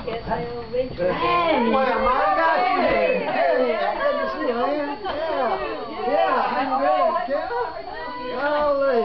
guess they'll reach Well, I got you here. Hey, good to see you, man. Yeah, how you doing, Kevin? Golly.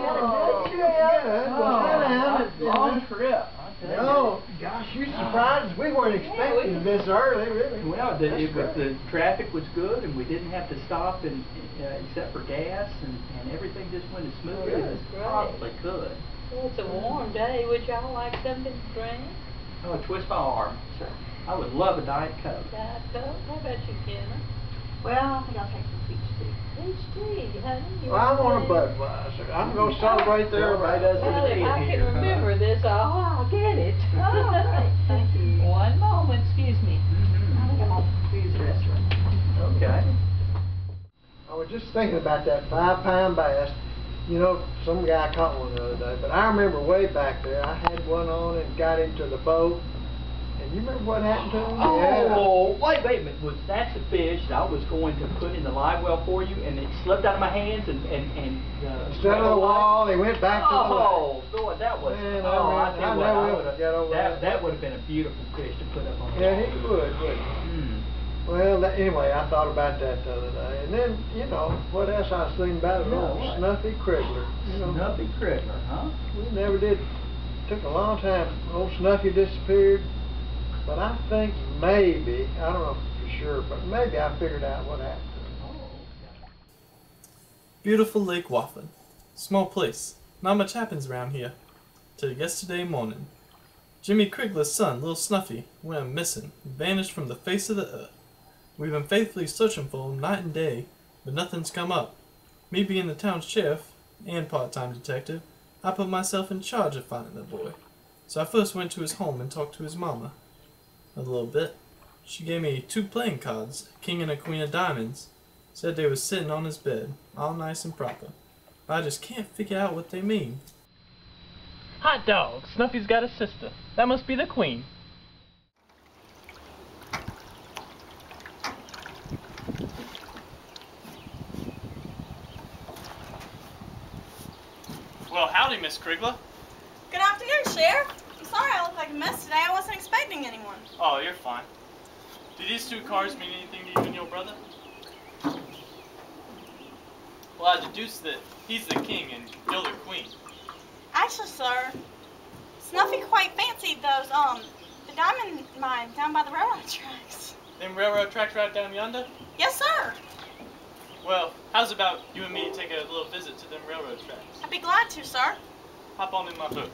Long trip. Oh, gosh, you surprised. We weren't expecting this early, really. Well, the traffic was good, and we didn't have to stop except for gas, and everything just went as smooth as it possibly could. Well, it's a warm day. Would y'all like something to drink? Oh, twist my arm. Sure. I would love a Diet Coke. Diet Coke? How about you, Kenna? Well, I think I'll take some peach tea. Peach tea, honey. Well, I want a Budweiser. I'm going to celebrate there. Everybody does Well, it if I here. can remember this, I'll get it. Oh, great. Thank you. One moment, excuse me. I think I'm on Boo's restaurant. Okay. I was just thinking about that 5-pound bass. You know, some guy caught one the other day, but I remember way back there, I had one on and got into the boat. And you remember what happened to him? Oh, wait a minute. Was that the fish that I was going to put in the live well for you, and it slipped out of my hands and instead of the wall, he went back to the lake. Oh, Lord, that was. Man, I tell you what, that would have been a beautiful fish to put up on. Yeah, he would, wouldn't he? Well, anyway, I thought about that the other day. And then, you know, what else I was thinking about? Snuffy Crigler. You know, Snuffy Crigler, huh? We never did. Took a long time. Old Snuffy disappeared. But I think maybe, I don't know for sure, but maybe I figured out what happened to him. Beautiful Lake Wofford. Small place. Not much happens around here. Till yesterday morning. Jimmy Crigler's son, Little Snuffy, went missing and vanished from the face of the earth. We've been faithfully searching for him night and day, but nothing's come up. Me being the town sheriff and part-time detective, I put myself in charge of finding the boy. So I first went to his home and talked to his mama. A little bit. She gave me 2 playing cards, a king and a queen of diamonds. Said they was sitting on his bed, all nice and proper. But I just can't figure out what they mean. Hot dog! Snuffy's got a sister. That must be the queen. Well, howdy, Miss Crigler. Good afternoon, Sheriff. I'm sorry I look like a mess today. I wasn't expecting anyone. Oh, you're fine. Do these 2 cards mean anything to you and your brother? Well, I deduced that he's the king and you're the queen. Actually, sir, Snuffy quite fancied those, the diamond mine down by the railroad tracks. Them railroad tracks right down yonder? Yes, sir. Well, how's about you and me take a little visit to them railroad tracks? I'd be glad to, sir. Hop on in my boat.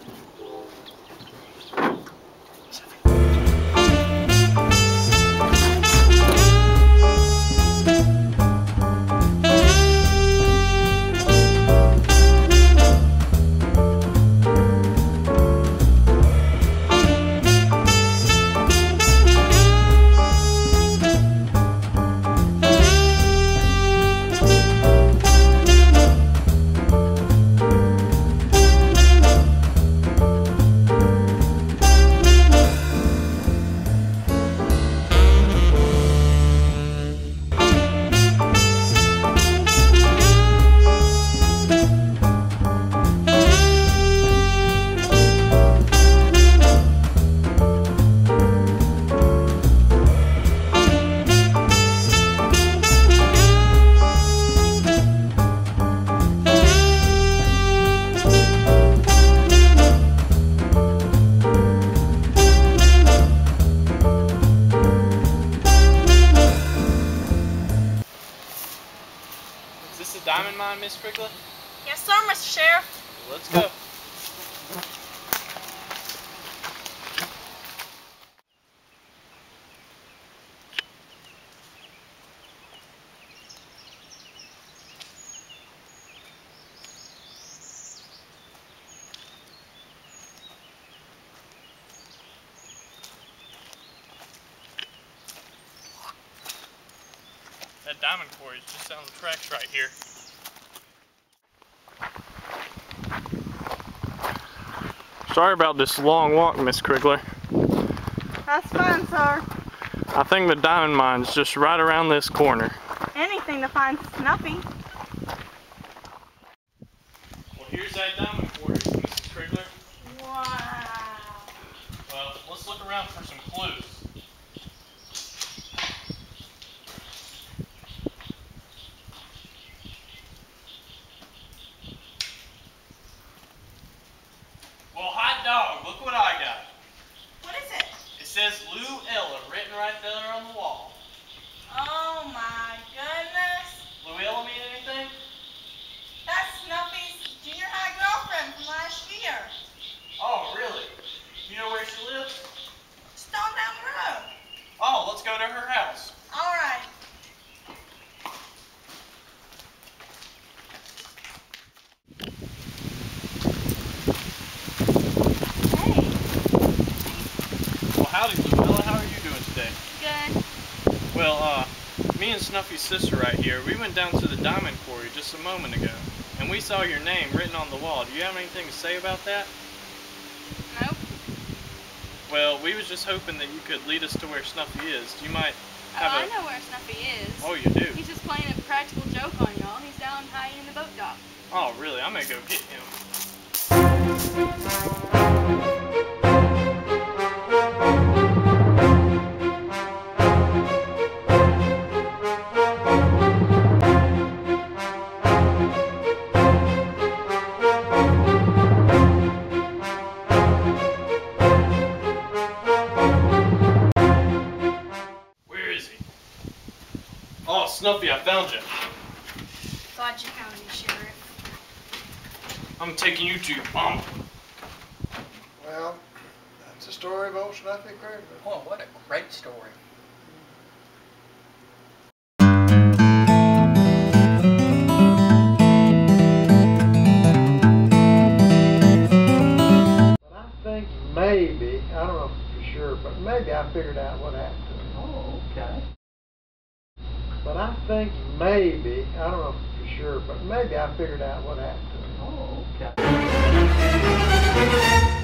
Is this a diamond mine, Miss Crigler? Yes, sir, Mr. Sheriff. Well, let's go. That diamond quarry is just down the tracks right here. Sorry about this long walk, Miss Crigler. That's fine, sir. I think the diamond mine's just right around this corner. Anything to find Snuffy. Well, here's that diamond quarry, Mrs. Crigler. Wow. Well, let's let's look around for some clues. Well, hot dog, look what I got. What is it? It says Lou Ella written right there on the wall. Oh my goodness. Lou Ella mean anything? That's Snuffy's junior high girlfriend from last year. Oh, really? You know where she lives? Just on down the road. Oh, let's go to her house. All right. Hey. Well, howdy, Lou Ella. How are you doing today? Good. Well, me and Snuffy's sister right here, we went down to the diamond quarry just a moment ago, and we saw your name written on the wall. Do you have anything to say about that? Nope. Well, we was just hoping that you could lead us to where Snuffy is. You might have I know where Snuffy is. Oh, you do? He's just playing a practical joke on y'all. He's down hiding in the boat dock. Oh, really? I'm gonna go get him. Oh, Snuffy, I found you. Glad you found me, Sheriff. I'm taking you to your mama. Well, that's the story of old Snuffy Crigler. Oh, what a great story. But I think maybe, I don't know for sure, but maybe I figured out what happened to him. Oh, okay. But I think maybe, I don't know for sure, but maybe I figured out what happened to him. Oh, okay.